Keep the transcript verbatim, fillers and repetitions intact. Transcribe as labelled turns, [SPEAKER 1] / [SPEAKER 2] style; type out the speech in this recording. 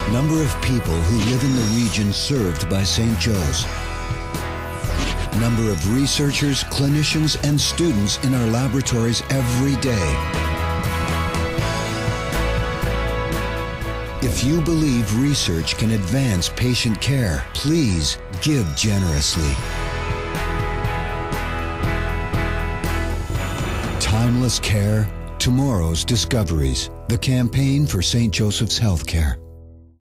[SPEAKER 1] Number of people who live in the region served by Saint Joe's. Number of researchers, clinicians, and students in our laboratories every day. If you believe research can advance patient care, please give generously. Timeless care, tomorrow's discoveries. The campaign for Saint Joseph's Healthcare.